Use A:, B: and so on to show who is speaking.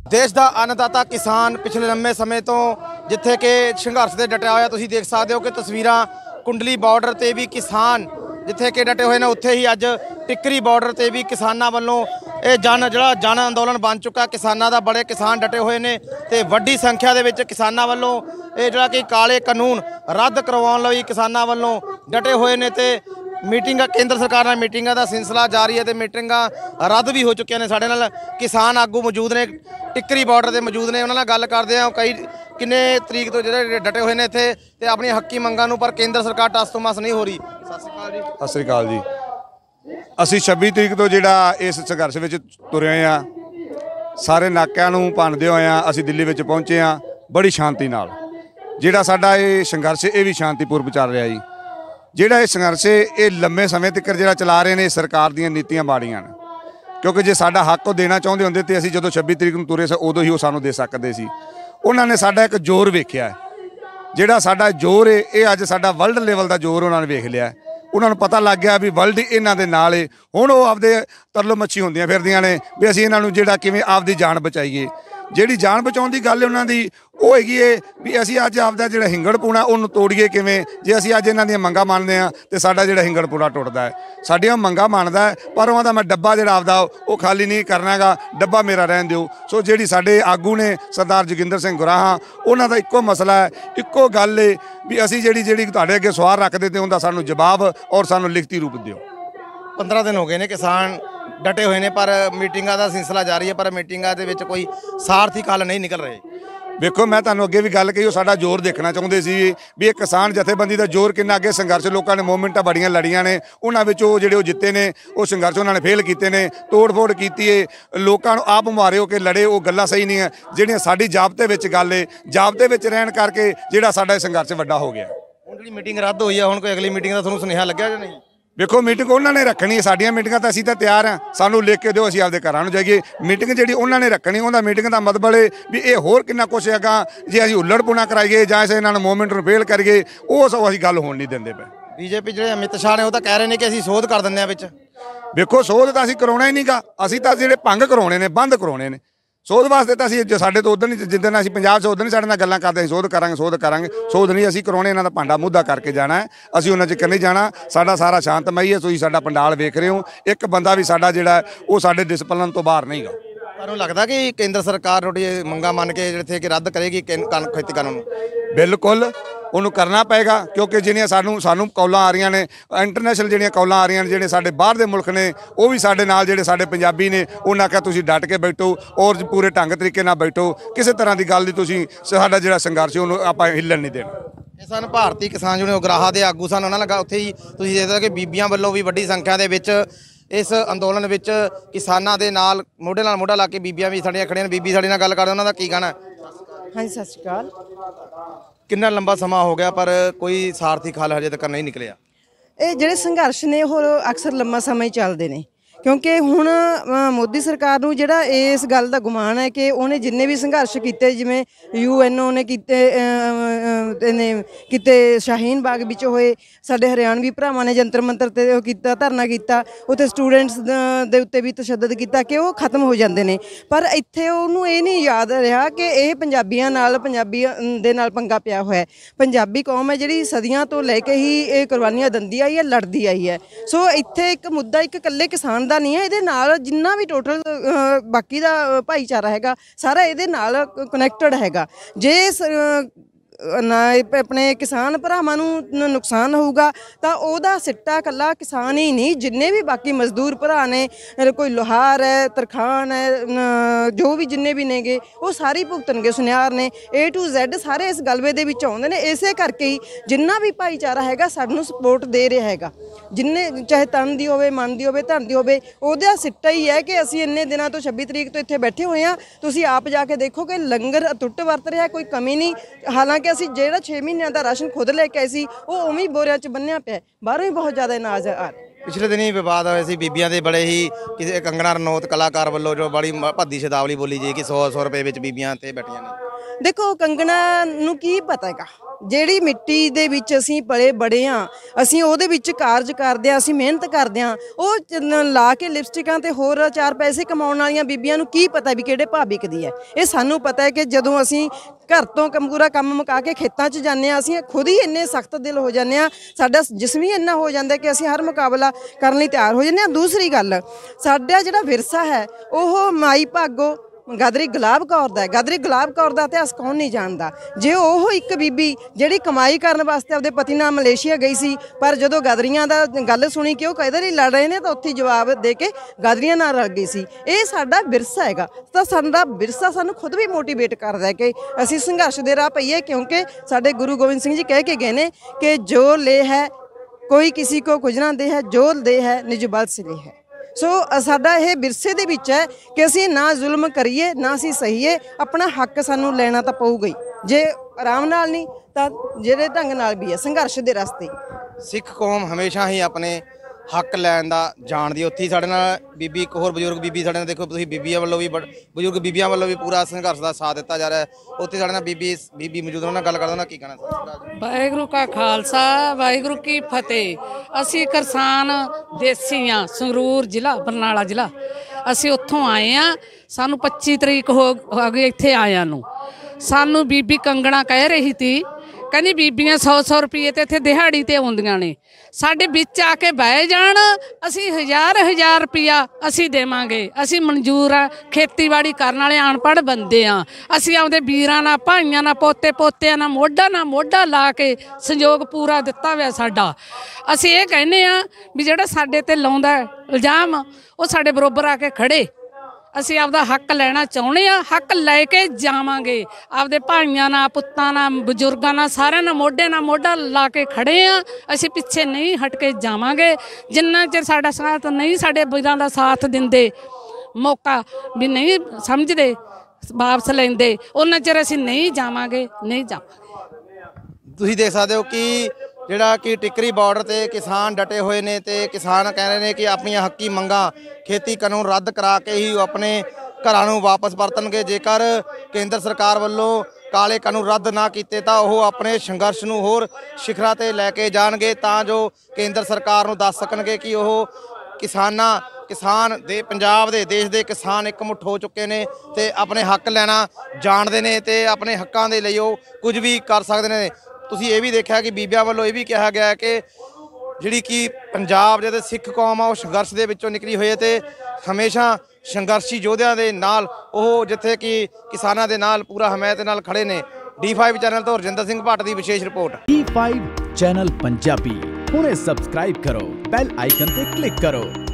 A: देश का अन्नदाता किसान पिछले लंबे समय तो जिथे कि संघर्ष से डटिया होया तुसीं देख सकते हो कि तस्वीरां कुंडली बॉर्डर ते भी किसान जिथे कि डटे हुए ने उत्थे ही अज टिकरी बॉर्डर ते भी किसानां वल्लों ये जन अंदोलन बन चुका। किसानां दा बड़े किसान डटे हुए ने ते वड्डी संख्या दे विच किसानां वल्लों ये जिहड़ा कि काले कानून रद्द करवाउण लई किसानां वल्लों डटे हुए ने ते मीटिंग केंद्र सरकार नाल मीटिंगां दा सिलसिला जारी है तो मीटिंगां रद्द भी हो चुकियां ने। साडे नाल किसान आगू मौजूद ने टिकरी बॉर्डर ते मौजूद ने उन्हां नाल गल करदे आ कई किन्ने तरीक तो ਜਿਹੜੇ डटे हुए ने इत्थे ते अपनी हक्की मंगां नूं पर केंद्र सरकार टस तो मस नहीं हो रही। सत श्री अकाल जी।
B: सत श्री अकाल जी। ਅਸੀਂ 26 ਤਰੀਕ ਤੋਂ ਜਿਹੜਾ ਇਸ ਸੰਘਰਸ਼ ਵਿੱਚ ਤੁਰੇ ਹੋਏ ਆ, ਸਾਰੇ ਨਾਕਿਆਂ ਨੂੰ ਭੰਨਦੇ ਹੋਏ ਆ ਅਸੀਂ ਦਿੱਲੀ ਵਿੱਚ ਪਹੁੰਚੇ ਆ ਬੜੀ ਸ਼ਾਂਤੀ ਨਾਲ। ਜਿਹੜਾ ਸਾਡਾ ਇਹ ਸੰਘਰਸ਼ ਇਹ ਵੀ ਸ਼ਾਂਤੀਪੂਰਵਕ ਚੱਲ ਰਿਹਾ ਜੀ। ਜਿਹੜਾ ਇਹ ਸੰਘਰਸ਼ ਇਹ ਲੰਮੇ ਸਮੇਂ ਤੱਕ ਜਿਹੜਾ ਚਲਾ ਰਹੇ ਨੇ ਸਰਕਾਰ ਦੀਆਂ ਨੀਤੀਆਂ ਮਾੜੀਆਂ ਨੇ, ਕਿਉਂਕਿ ਜੇ ਸਾਡਾ ਹੱਕ ਉਹ ਦੇਣਾ ਚਾਹੁੰਦੇ ਹੁੰਦੇ ਤੇ ਅਸੀਂ ਜਦੋਂ 26 ਤਰੀਕ ਨੂੰ ਤੁਰੇ ਸੀ ਉਦੋਂ ਹੀ ਉਹ ਸਾਨੂੰ ਦੇ ਸਕਦੇ ਸੀ। ਉਹਨਾਂ ਨੇ ਸਾਡਾ ਇੱਕ ਜ਼ੋਰ ਵੇਖਿਆ, ਜਿਹੜਾ ਸਾਡਾ ਜ਼ੋਰ ਹੈ ਇਹ ਅੱਜ ਸਾਡਾ ਵਰਲਡ ਲੈਵਲ ਦਾ ਜ਼ੋਰ ਉਹਨਾਂ ਨੇ ਵੇਖ ਲਿਆ। ਉਹਨਾਂ ਨੂੰ ਪਤਾ ਲੱਗ ਗਿਆ ਵੀ ਵਰਲਡ ਇਹਨਾਂ ਦੇ ਨਾਲ ਹੈ। ਹੁਣ ਉਹ ਆਪਦੇ ਤਰਲੋ ਮੱਛੀ ਹੁੰਦੀਆਂ ਫਿਰਦੀਆਂ ਨੇ ਵੀ ਅਸੀਂ ਇਹਨਾਂ ਨੂੰ ਜਿਹੜਾ ਕਿਵੇਂ ਆਪਦੀ ਜਾਨ ਬਚਾਈਏ। ਜਿਹੜੀ ਜਾਨ ਬਚਾਉਣ ਦੀ ਗੱਲ ਉਹਨਾਂ ਦੀ ਉਹ ਹੈਗੀ ਹੈ ਵੀ ਅਸੀਂ ਅੱਜ ਆਪਦਾ ਜਿਹੜਾ ਹਿੰਗੜਪੂਣਾ ਉਹਨੂੰ ਤੋੜੀਏ ਕਿਵੇਂ। ਜੇ ਅਸੀਂ ਅੱਜ ਇਹਨਾਂ ਦੀਆਂ ਮੰਗਾਂ ਮੰਨਦੇ ਹਾਂ ਤੇ ਸਾਡਾ ਜਿਹੜਾ ਹਿੰਗੜਪੂਣਾ ਟੁੱਟਦਾ ਹੈ। ਸਾਡੀਆਂ ਮੰਗਾਂ ਮੰਨਦਾ ਪਰ ਉਹਨਾਂ ਦਾ ਮੈਂ ਡੱਬਾ ਜਿਹੜਾ ਆਪਦਾ ਉਹ ਖਾਲੀ ਨਹੀਂ ਕਰਨਾਗਾ, ਡੱਬਾ ਮੇਰਾ ਰਹਿਣ ਦਿਓ। ਸੋ ਜਿਹੜੀ ਸਾਡੇ ਆਗੂ ਨੇ ਸਰਦਾਰ ਜੋਗਿੰਦਰ ਸਿੰਘ ਗੁਰਾਹਾਂ ਉਹਨਾਂ ਦਾ ਇੱਕੋ ਮਸਲਾ ਹੈ, ਇੱਕੋ ਗੱਲ ਹੈ ਵੀ ਅਸੀਂ ਜਿਹੜੀ ਤੁਹਾਡੇ ਅੱਗੇ ਸਵਾਲ ਰੱਖਦੇ ਤੇ ਉਹਦਾ ਸਾਨੂੰ ਜਵਾਬ ਔਰ ਸਾਨੂੰ ਲਿਖਤੀ ਰੂਪ ਦਿਓ।
A: 15 दिन हो गए ने किसान डटे हुए ने पर मीटिंगां दा सिलसिला जारी है पर मीटिंगां दे विच कोई सार्थक हल नहीं निकल रहे।
B: ਵੇਖੋ ਮੈਂ ਤੁਹਾਨੂੰ ਅੱਗੇ ਵੀ ਗੱਲ ਕਹੀ, ਉਹ ਸਾਡਾ ਜ਼ੋਰ ਦੇਖਣਾ ਚਾਹੁੰਦੇ ਸੀ ਵੀ ਇਹ ਕਿਸਾਨ ਜਥੇਬੰਦੀ ਦਾ ਜ਼ੋਰ ਕਿੰਨਾ ਅੱਗੇ ਸੰਘਰਸ਼ ਲੋਕਾਂ ਨੇ ਮੂਵਮੈਂਟਾਂ ਬੜੀਆਂ ਲੜੀਆਂ ਨੇ, ਉਹਨਾਂ ਵਿੱਚ ਉਹ ਜਿਹੜੇ ਉਹ ਜਿੱਤੇ ਨੇ ਉਹ ਸੰਘਰਸ਼ ਉਹਨਾਂ ਨੇ ਫੇਲ ਕੀਤੇ ਨੇ, ਤੋੜ ਫੋੜ ਕੀਤੀ ਏ, ਲੋਕਾਂ ਨੂੰ ਆਪ ਮਾਰੇ ਹੋ ਕੇ ਲੜੇ। ਉਹ ਗੱਲਾਂ ਸਹੀ ਨਹੀਂ ਹੈ ਜਿਹੜੀਆਂ ਸਾਡੀ ਜਾਬਤੇ ਵਿੱਚ ਗੱਲ ਏ, ਜਾਬਤੇ ਵਿੱਚ ਰਹਿਣ ਕਰਕੇ ਜਿਹੜਾ ਸਾਡਾ ਇਹ ਸੰਘਰਸ਼ ਵੱਡਾ ਹੋ ਗਿਆ।
A: ਹੁਣ ਜਿਹੜੀ ਮੀਟਿੰਗ ਰੱਦ ਹੋਈ ਆ ਹੁਣ ਕੋਈ ਅਗਲੀ ਮੀਟਿੰਗ ਦਾ ਤੁਹਾਨੂੰ ਸੁਨੇਹਾ ਲੱਗਿਆ ਜਾਂ ਨਹੀਂ?
B: ਵੇਖੋ ਮੀਟਿੰਗ ਉਹਨਾਂ ਨੇ ਰੱਖਣੀ ਹੈ, ਸਾਡੀਆਂ ਮੀਟਿੰਗਾਂ ਤਾਂ ਅਸੀਂ ਤਾਂ ਤਿਆਰ ਹਾਂ, ਸਾਨੂੰ ਲਿਖ ਕੇ ਦਿਓ ਅਸੀਂ ਆਪਦੇ ਘਰਾਂ ਨੂੰ ਜਾਈਏ। ਮੀਟਿੰਗ ਜਿਹੜੀ ਉਹਨਾਂ ਨੇ ਰੱਖਣੀ ਉਹਦਾ ਮੀਟਿੰਗ ਦਾ ਮਤਲਬ ਹੈ ਵੀ ਇਹ ਹੋਰ ਕਿੰਨਾ ਕੁਛ ਹੈਗਾ। ਜੇ ਅਸੀਂ ਹੁੱਲੜਪੁਣਾ ਕਰਾਈਏ ਜਾਂ ਅਸੀਂ ਇਹਨਾਂ ਨੂੰ ਮੂਵਮੈਂਟ ਨੂੰ ਫੇਲ ਕਰੀਏ ਉਹ ਸਭ ਅਸੀਂ ਗੱਲ ਹੋਣ ਨਹੀਂ ਦਿੰਦੇ ਪਏ।
A: ਬੀਜੇਪੀ ਜਿਹੜੇ ਅਮਿਤ ਸ਼ਾਹ ਨੇ ਉਹ ਤਾਂ ਕਹਿ ਰਹੇ ਨੇ ਕਿ ਅਸੀਂ ਸੋਧ ਕਰ ਦਿੰਦੇ ਆ ਵਿੱਚ।
B: ਵੇਖੋ ਸੋਧ ਤਾਂ ਅਸੀਂ ਕਰਾਉਣਾ ਹੀ ਨਹੀਂਗਾ, ਅਸੀਂ ਤਾਂ ਜਿਹੜੇ ਭੰਗ ਕਰਾਉਣੇ ਨੇ, ਬੰਦ ਕਰਾਉਣੇ ਨੇ। ਸੋਧ ਵਾਸਤੇ ਤਾਂ ਅਸੀਂ ਸਾਡੇ ਤੋਂ ਉਦੋਂ ਨਹੀਂ, ਜਿੱਦਣ ਅਸੀਂ ਪੰਜਾਬ 'ਚ ਉਦੋਂ ਨਹੀਂ ਸਾਡੇ ਨਾਲ ਗੱਲਾਂ ਕਰਦੇ ਅਸੀਂ ਸੋਧ ਕਰਾਂਗੇ ਸੋਧ ਨਹੀਂ ਅਸੀਂ ਕਰਾਉਣੇ। ਇਹਨਾਂ ਦਾ ਭਾਂਡਾ ਮੁੱਦਾ ਕਰਕੇ ਜਾਣਾ ਹੈ, ਅਸੀਂ ਉਹਨਾਂ 'ਚ ਨਹੀਂ ਜਾਣਾ। ਸਾਡਾ ਸਾਰਾ ਸ਼ਾਂਤਮਈ ਹੈ। ਤੁਸੀਂ ਸਾਡਾ ਪੰਡਾਲ ਵੇਖ ਰਹੇ ਹੋ, ਇੱਕ ਬੰਦਾ ਵੀ ਸਾਡਾ ਜਿਹੜਾ ਉਹ ਸਾਡੇ ਡਿਸਪਲਨ ਤੋਂ ਬਾਹਰ ਨਹੀਂਗਾ।
A: ਤੁਹਾਨੂੰ ਲੱਗਦਾ ਕਿ ਕੇਂਦਰ ਸਰਕਾਰ ਤੁਹਾਡੀ ਮੰਗਾਂ ਮੰਨ ਕੇ ਜਿਹੜੇ ਕਿ ਰੱਦ ਕਰੇਗੀ ਖੇਤੀ ਕਾਨੂੰਨ?
B: ਬਿਲਕੁਲ ਉਹਨੂੰ ਕਰਨਾ ਪਏਗਾ, ਕਿਉਂਕਿ ਜਿਹੜੀਆਂ ਸਾਨੂੰ ਕੌਲਾਂ ਆ ਰਹੀਆਂ ਨੇ ਇੰਟਰਨੈਸ਼ਨਲ, ਜਿਹੜੀਆਂ ਕੌਲਾਂ ਆ ਰਹੀਆਂ ਨੇ, ਜਿਹੜੇ ਸਾਡੇ ਬਾਹਰ ਦੇ ਮੁਲਕ ਨੇ ਉਹ ਵੀ ਸਾਡੇ ਨਾਲ ਜਿਹੜੇ ਸਾਡੇ ਪੰਜਾਬੀ ਨੇ ਉਹਨਾਂ ਕਿਹਾ ਤੁਸੀਂ ਡਟ ਕੇ ਬੈਠੋ ਔਰ ਪੂਰੇ ਢੰਗ ਤਰੀਕੇ ਨਾਲ ਬੈਠੋ। ਕਿਸੇ ਤਰ੍ਹਾਂ ਦੀ ਗੱਲ ਦੀ ਤੁਸੀਂ ਸਾਡਾ ਜਿਹੜਾ ਸੰਘਰਸ਼ ਉਹਨੂੰ ਆਪਾਂ ਹਿੱਲਣ ਨਹੀਂ ਦੇਣਾ।
A: ਇਹ ਸਨ ਭਾਰਤੀ ਕਿਸਾਨ ਯੂਨੀਅਨ ਉਗਰਾਹਾਂ ਦੇ ਆਗੂ ਸਨ। ਉਹਨਾਂ ਨਾਲ ਉੱਥੇ ਹੀ ਤੁਸੀਂ ਦੇਖਦੇ ਕਿ ਬੀਬੀਆਂ ਵੱਲੋਂ ਵੀ ਵੱਡੀ ਸੰਖਿਆ ਦੇ ਵਿੱਚ ਇਸ ਅੰਦੋਲਨ ਵਿੱਚ ਕਿਸਾਨਾਂ ਦੇ ਨਾਲ ਮੋਢਾ ਲਾ ਕੇ ਬੀਬੀਆਂ ਵੀ ਸਾਡੀਆਂ ਖੜੀਆਂ ਨੇ। ਬੀਬੀ ਸਾਡੇ ਨਾਲ ਗੱਲ ਕਰਦੇ ਉਹਨਾਂ ਦਾ ਕੀ ਕਹਿਣਾ?
C: ਹਾਂਜੀ ਸਤਿ ਸ਼੍ਰੀ ਅਕਾਲ।
A: ਕਿੰਨਾ ਲੰਬਾ ਸਮਾਂ ਹੋ ਗਿਆ ਪਰ ਕੋਈ ਸਾਰਥਕ ਹੱਲ ਹਜੇ ਤੱਕ ਨਹੀਂ ਨਿਕਲਿਆ।
C: ਇਹ ਜਿਹੜੇ ਸੰਘਰਸ਼ ਨੇ ਉਹ ਅਕਸਰ ਲੰਮਾ ਸਮਾਂ ਹੀ ਚੱਲਦੇ ਨੇ, ਕਿਉਂਕਿ ਹੁਣ ਮੋਦੀ ਸਰਕਾਰ ਨੂੰ ਜਿਹੜਾ ਇਸ ਗੱਲ ਦਾ ਗੁਮਾਨ ਹੈ ਕਿ ਉਹਨੇ ਜਿੰਨੇ ਵੀ ਸੰਘਰਸ਼ ਕੀਤੇ, ਜਿਵੇਂ UNO ਨੇ ਕੀਤੇ ਸ਼ਾਹੀਨ ਬਾਗ ਵਿੱਚ ਹੋਏ, ਸਾਡੇ ਹਰਿਆਣਵੀ ਭਰਾਵਾਂ ਨੇ ਜੰਤਰ ਮੰਤਰ ਤੇ ਉਹ ਕੀਤਾ, ਧਰਨਾ ਕੀਤਾ, ਉੱਥੇ ਸਟੂਡੈਂਟਸ ਦੇ ਉੱਤੇ ਵੀ ਤਸ਼ੱਦਦ ਕੀਤਾ ਕਿ ਉਹ ਖਤਮ ਹੋ ਜਾਂਦੇ ਨੇ। ਪਰ ਇੱਥੇ ਉਹਨੂੰ ਇਹ ਨਹੀਂ ਯਾਦ ਰਿਹਾ ਕਿ ਇਹ ਪੰਜਾਬੀਆਂ ਦੇ ਨਾਲ ਪੰਗਾ ਪਿਆ ਹੋਇਆ। ਪੰਜਾਬੀ ਕੌਮ ਹੈ ਜਿਹੜੀ ਸਦੀਆਂ ਤੋਂ ਲੈ ਕੇ ਹੀ ਇਹ ਕੁਰਬਾਨੀਆਂ ਦਿੰਦੀ ਆਈ ਹੈ, ਲੜਦੀ ਆਈ ਹੈ। ਸੋ ਇੱਥੇ ਇੱਕ ਮੁੱਦਾ ਇੱਕ ਇਕੱਲੇ ਕਿਸਾਨ ਦਾ ਨਹੀਂ ਹੈ, ਇਹਦੇ ਨਾਲ ਜਿੰਨਾ ਵੀ ਟੋਟਲ ਬਾਕੀ ਦਾ ਭਾਈਚਾਰਾ ਹੈਗਾ ਸਾਰਾ ਇਹਦੇ ਨਾਲ ਕਨੈਕਟਡ ਹੈਗਾ। ਜੇ ਨਾ ਆਪਣੇ ਕਿਸਾਨ ਭਰਾਵਾਂ ਨੂੰ ਨੁਕਸਾਨ ਹੋਊਗਾ ਤਾਂ ਉਹਦਾ ਸਿੱਟਾ ਇਕੱਲਾ ਕਿਸਾਨ ਹੀ ਨਹੀਂ, ਜਿੰਨੇ ਵੀ ਬਾਕੀ ਮਜ਼ਦੂਰ ਭਰਾ ਨੇ, ਕੋਈ ਲੋਹਾਰ ਹੈ, ਤਰਖਾਨ ਹੈ, ਜੋ ਵੀ ਜਿੰਨੇ ਵੀ ਨੇਗੇ ਉਹ ਸਾਰੇ ਭੁਗਤਣਗੇ। ਸੁਨਿਆਰ ਨੇ A to Z ਸਾਰੇ ਇਸ ਗਲਬੇ ਦੇ ਵਿੱਚ ਆਉਂਦੇ ਨੇ। ਇਸੇ ਕਰਕੇ ਹੀ ਜਿੰਨਾ ਵੀ ਭਾਈਚਾਰਾ ਹੈਗਾ ਸਾਨੂੰ ਸਪੋਰਟ ਦੇ ਰਿਹਾ ਹੈਗਾ, ਜਿੰਨੇ ਚਾਹੇ ਤਨ ਦੀ ਹੋਵੇ, ਮਨ ਦੀ ਹੋਵੇ, ਧਨ ਦੀ ਹੋਵੇ, ਉਹਦਾ ਸਿੱਟਾ ਹੀ ਹੈ ਕਿ ਅਸੀਂ ਇੰਨੇ ਦਿਨਾਂ ਤੋਂ 26 ਤਰੀਕ ਤੋਂ ਇੱਥੇ ਬੈਠੇ ਹੋਏ ਹਾਂ। ਤੁਸੀਂ ਆਪ ਜਾ ਕੇ ਦੇਖੋ ਕਿ ਲੰਗਰ ਅਟੁੱਟ ਵਰਤ ਰਿਹਾ, ਕੋਈ ਕਮੀ ਨਹੀਂ। ਹਾਲਾਂਕਿ ਅਸੀਂ ਜਿਹੜਾ 6 ਮਹੀਨਿਆਂ ਦਾ ਰਾਸ਼ਨ ਖੁਦ ਲੈ ਕੇ ਆਏ ਸੀ ਉਹ ਉਵੇਂ ਹੀ ਬੋਰਿਆਂ 'ਚ ਬੰਨਿਆ ਪਿਆ, ਬਾਹਰੋਂ ਹੀ ਬਹੁਤ ਜ਼ਿਆਦਾ ਅਨਾਜ ਆ ਰਿਹਾ।
A: ਪਿਛਲੇ ਦਿਨੀ ਵਿਵਾਦ ਹੋਏ ਸੀ ਬੀਬੀਆਂ ਦੇ ਬੜੇ ਹੀ, ਕਿਸੇ ਕੰਗਣਾ ਰਣੌਤ ਕਲਾਕਾਰ ਵੱਲੋਂ ਜੋ ਬੜੀ ਭੱਦੀ ਸ਼ਬਦਾਵਲੀ ਬੋਲੀ ਜੀ ਕਿ 100 ਰੁਪਏ ਵਿੱਚ ਬੀਬੀਆਂ ਤੇ ਬੈਠੀਆਂ ਨੇ।
C: ਦੇਖੋ ਕੰਗਣਾ ਨੂੰ ਕੀ ਪਤਾ ਹੈਗਾ, ਜਿਹੜੀ ਮਿੱਟੀ ਦੇ ਵਿੱਚ ਅਸੀਂ ਪਲੇ ਬੜੇ ਆ, ਅਸੀਂ ਉਹਦੇ ਵਿੱਚ ਕਾਰਜ ਕਰਦੇ ਆ, ਅਸੀਂ ਮਿਹਨਤ ਕਰਦੇ ਆ, ਉਹ ਲਾ ਕੇ ਲਿਪਸਟਿਕਾਂ ਤੇ ਹੋਰ 4 ਪੈਸੇ ਕਮਾਉਣ ਵਾਲੀਆਂ ਬੀਬੀਆਂ ਨੂੰ ਕੀ ਪਤਾ ਵੀ ਕਿਹੜੇ ਭਾਅ ਵਿਕਦੀ ਹੈ। ਇਹ ਸਾਨੂੰ ਪਤਾ ਹੈ ਕਿ ਜਦੋਂ ਅਸੀਂ ਘਰ ਤੋਂ ਪੂਰਾ ਕੰਮ ਮੁਕਾ ਕੇ ਖੇਤਾਂ 'ਚ ਜਾਂਦੇ ਆ, ਅਸੀਂ ਖੁਦ ਹੀ ਇੰਨੇ ਸਖਤ ਦਿਲ ਹੋ ਜਾਂਦੇ ਆ, ਸਾਡਾ ਜਿਸਮ ਹੀ ਇੰਨਾ ਹੋ ਜਾਂਦਾ ਕਿ ਅਸੀਂ ਹਰ ਮੁਕਾਬਲਾ ਕਰਨ ਲਈ ਤਿਆਰ ਹੋ ਜਾਂਦੇ ਆ। ਦੂਸਰੀ ਗੱਲ, ਸਾਡਾ ਜਿਹੜਾ ਵਿਰਸਾ ਹੈ ਉਹ ਮਾਈ ਭਾਗੋ ਗਾਦਰੀ ਗੁਲਾਬ ਕੌਰ ਦਾ ਹੈ। ਗਾਦਰੀ ਗੁਲਾਬ ਕੌਰ ਦਾ ਇਤਿਹਾਸ ਕੌਣ ਨਹੀਂ ਜਾਣਦਾ। ਜੇ ਉਹ ਇੱਕ ਬੀਬੀ ਜਿਹੜੀ ਕਮਾਈ ਕਰਨ ਵਾਸਤੇ ਆਪਦੇ ਪਤੀ ਨਾਲ ਮਲੇਸ਼ੀਆ ਗਈ ਸੀ, ਪਰ ਜਦੋਂ ਗਾਦਰੀਆਂ ਦਾ ਗੱਲ ਸੁਣੀ ਕਿ ਉਹ ਕਿਹਦੇ ਲਈ ਲੜ ਰਹੇ ਨੇ ਤਾਂ ਉੱਥੇ ਜਵਾਬ ਦੇ ਕੇ ਗਾਦਰੀਆਂ ਨਾਲ ਰਲ ਗਈ ਸੀ। ਇਹ ਸਾਡਾ ਵਿਰਸਾ ਹੈਗਾ, ਤਾਂ ਸਾਡਾ ਵਿਰਸਾ ਸਾਨੂੰ ਖੁਦ ਵੀ ਮੋਟੀਵੇਟ ਕਰਦਾ ਹੈ ਕਿ ਅਸੀਂ ਸੰਘਰਸ਼ ਦੇ ਰਾਹ ਪਈਏ, ਕਿਉਂਕਿ ਸਾਡੇ ਗੁਰੂ ਗੋਬਿੰਦ ਸਿੰਘ ਜੀ ਕਹਿ ਕੇ ਗਏ ਨੇ ਕਿ ਜੋ ਲੈ ਹੈ ਕੋਈ ਕਿਸੇ ਕੋ ਕੁਝ ਨਾ ਦੇ ਹੈ, ਜੋ ਦੇ ਹੈ ਨਿਜ ਬਲ ਸੇ ਲੈ ਹੈ। ਸੋ ਸਾਡਾ ਇਹ ਵਿਰਸੇ ਦੇ ਵਿੱਚ ਹੈ ਕਿ ਅਸੀਂ ਨਾ ਜ਼ੁਲਮ ਕਰੀਏ ਨਾ ਅਸੀਂ ਸਹੀਏ, ਆਪਣਾ ਹੱਕ ਸਾਨੂੰ ਲੈਣਾ ਤਾਂ ਪਊਗਾ ਹੀ, ਜੇ ਆਰਾਮ ਨਾਲ ਨਹੀਂ ਤਾਂ ਜਿਹੜੇ ਢੰਗ ਨਾਲ ਵੀ ਹੈ ਸੰਘਰਸ਼ ਦੇ ਰਸਤੇ।
A: ਸਿੱਖ ਕੌਮ ਹਮੇਸ਼ਾ ਹੀ ਆਪਣੇ ਹੱਕ ਲੈਣ ਦਾ ਜਾਣਦੀ। ਉੱਥੇ ਹੀ ਸਾਡੇ ਨਾਲ ਬੀਬੀ, ਇੱਕ ਹੋਰ ਬਜ਼ੁਰਗ ਬੀਬੀ ਸਾਡੇ ਨਾਲ, ਦੇਖੋ ਤੁਸੀਂ ਬੀਬੀਆਂ ਵੱਲੋਂ ਵੀ ਬਜ਼ੁਰਗ ਬੀਬੀਆਂ ਵੱਲੋਂ ਵੀ ਪੂਰਾ ਸੰਘਰਸ਼ ਦਾ ਸਾਥ ਦਿੱਤਾ ਜਾ ਰਿਹਾ ਹੈ। ਉੱਥੇ ਸਾਡੇ ਨਾਲ ਬੀਬੀ ਮੌਜੂਦ, ਉਹਨਾਂ ਨਾਲ ਗੱਲ ਕਰਦੇ, ਉਹਨਾਂ ਕੀ ਕਹਿਣਾ।
D: ਵਾਹਿਗੁਰੂ ਕਾ ਖਾਲਸਾ ਵਾਹਿਗੁਰੂ ਕੀ ਫਤਿਹ। ਅਸੀਂ ਕਿਸਾਨ ਦੇਸੀ ਆ, ਸੰਗਰੂਰ ਜ਼ਿਲ੍ਹਾ ਬਰਨਾਲਾ ਜ਼ਿਲ੍ਹਾ, ਅਸੀਂ ਉੱਥੋਂ ਆਏ ਆ। ਸਾਨੂੰ 25 ਤਰੀਕ ਹੋ ਗਈ ਇੱਥੇ ਆਇਆਂ ਨੂੰ। ਸਾਨੂੰ ਬੀਬੀ ਕੰਗਣਾ ਕਹਿ ਰਹੀ ਤੀ, ਕਹਿੰਦੀ ਬੀਬੀਆਂ 100-100 ਰੁਪਏ ਤੇ ਇੱਥੇ ਦਿਹਾੜੀ ਤੇ ਆਉਂਦੀਆਂ ਨੇ, ਸਾਡੇ ਵਿੱਚ ਆ ਕੇ ਬਹਿ ਜਾਣ, ਅਸੀਂ 1000-1000 ਰੁਪਇਆ ਅਸੀਂ ਦੇਵਾਂਗੇ, ਅਸੀਂ ਮਨਜ਼ੂਰ ਆ, ਖੇਤੀਬਾੜੀ ਕਰਨ ਵਾਲੇ ਅਨਪੜ੍ਹ ਬੰਦੇ ਆ, ਅਸੀਂ ਆਪਦੇ ਵੀਰਾਂ ਨਾਲ ਭਾਈਆਂ ਨਾਲ ਪੋਤੇ ਪੋਤਿਆਂ ਨਾਲ ਮੋਢਾ ਲਾ ਕੇ ਸੰਯੋਗ ਪੂਰਾ ਦਿੱਤਾ ਹੋਇਆ ਸਾਡਾ। ਅਸੀਂ ਇਹ ਕਹਿੰਦੇ ਆ ਵੀ ਜਿਹੜਾ ਸਾਡੇ ਤੇ ਲਾਉਂਦਾ ਇਲਜ਼ਾਮ ਉਹ ਸਾਡੇ ਬਰੋਬਰ ਆ ਕੇ ਖੜੇ। ਅਸੀਂ ਆਪਦਾ ਹੱਕ ਲੈਣਾ ਚਾਹੁੰਦੇ ਆ, ਹੱਕ ਲੈ ਕੇ ਜਾਵਾਂਗੇ, ਆਪਦੇ ਭਾਈਆਂ ਨਾਲ ਪੁੱਤਾਂ ਨਾਲ ਬਜ਼ੁਰਗਾਂ ਨਾਲ ਸਾਰਿਆਂ ਨਾਲ ਮੋਢਾ ਲਾ ਕੇ ਖੜੇ ਆ। ਅਸੀਂ ਪਿੱਛੇ ਨਹੀਂ ਹਟ ਕੇ ਜਾਵਾਂਗੇ, ਜਿੰਨਾ ਚਿਰ ਸਾਡਾ ਸਾਥ ਨਹੀਂ, ਸਾਡੇ ਵੀਰਾਂ ਦਾ ਸਾਥ ਦਿੰਦੇ, ਮੌਕਾ ਵੀ ਨਹੀਂ ਸਮਝਦੇ, ਵਾਪਸ ਲੈਂਦੇ, ਉਹਨਾਂ ਚਿਰ ਅਸੀਂ ਨਹੀਂ ਜਾਵਾਂਗੇ।
A: ਤੁਸੀਂ ਦੇਖ ਸਕਦੇ ਹੋ ਕਿ ਜਿਹੜਾ ਕਿ ਟਿੱਕਰੀ ਬਾਰਡਰ ਤੇ ਕਿਸਾਨ ਡਟੇ ਹੋਏ ਨੇ ਤੇ ਕਿਸਾਨ ਕਹਿ ਰਹੇ ਨੇ ਕਿ ਆਪਣੀਆਂ ਹੱਕੀ ਮੰਗਾਂ, ਖੇਤੀ ਕਾਨੂੰਨ ਰੱਦ ਕਰਾ ਕੇ ਹੀ ਉਹ ਆਪਣੇ ਘਰਾਂ ਨੂੰ ਵਾਪਸ ਪਰਤਣਗੇ। ਜੇਕਰ ਕੇਂਦਰ ਸਰਕਾਰ ਵੱਲੋਂ ਕਾਲੇ ਕਾਨੂੰਨ ਰੱਦ ਨਾ ਕੀਤੇ ਤਾਂ ਉਹ ਆਪਣੇ ਸੰਘਰਸ਼ ਨੂੰ ਹੋਰ ਸਿਖਰਾਂ ਤੇ ਲੈ ਕੇ ਜਾਣਗੇ, ਤਾਂ ਜੋ ਕੇਂਦਰ ਸਰਕਾਰ ਨੂੰ ਦੱਸ ਸਕਣਗੇ ਕਿ ਉਹ ਕਿਸਾਨ ਦੇ ਪੰਜਾਬ ਦੇ ਦੇਸ਼ ਦੇ ਕਿਸਾਨ ਇਕਮੁੱਠ ਹੋ ਚੁੱਕੇ ਨੇ ਤੇ ਆਪਣੇ ਹੱਕ ਲੈਣਾ ਜਾਣਦੇ ਨੇ ਤੇ ਆਪਣੇ ਹੱਕਾਂ ਦੇ ਲਈ ਉਹ ਕੁਝ ਵੀ ਕਰ ਸਕਦੇ ਨੇ। ਤੁਸੀਂ ਇਹ ਵੀ ਦੇਖਿਆ ਕਿ ਬੀਬੀਆਂ ਵੱਲੋਂ ਇਹ ਵੀ ਕਿਹਾ ਗਿਆ ਕਿ ਜਿਹੜੀ ਕਿ ਪੰਜਾਬ ਦੇ ਸਿੱਖ ਕੌਮ ਆ ਉਹ ਸੰਘਰਸ਼ ਦੇ ਵਿੱਚੋਂ ਨਿਕਲੀ ਹੋਈ ਹੈ ਤੇ ਹਮੇਸ਼ਾ ਸੰਘਰਸ਼ੀ ਯੋਧਿਆਂ ਦੇ ਨਾਲ ਉਹ, ਜਿੱਥੇ ਕਿ ਕਿਸਾਨਾਂ ਦੇ ਨਾਲ ਪੂਰਾ ਹਮਾਇਤ ਨਾਲ ਖੜੇ ਨੇ। D5 ਚੈਨਲ ਤੋਂ ਰਜਿੰਦਰ ਸਿੰਘ ਭੱਟ ਦੀ ਵਿਸ਼ੇਸ਼ ਰਿਪੋਰਟ।
E: D5 ਚੈਨਲ ਪੰਜਾਬੀ ਹੁਣੇ ਸਬਸਕ੍ਰਾਈਬ ਕਰੋ, ਬੈਲ ਆਈਕਨ ਤੇ ਕਲਿੱਕ ਕਰੋ।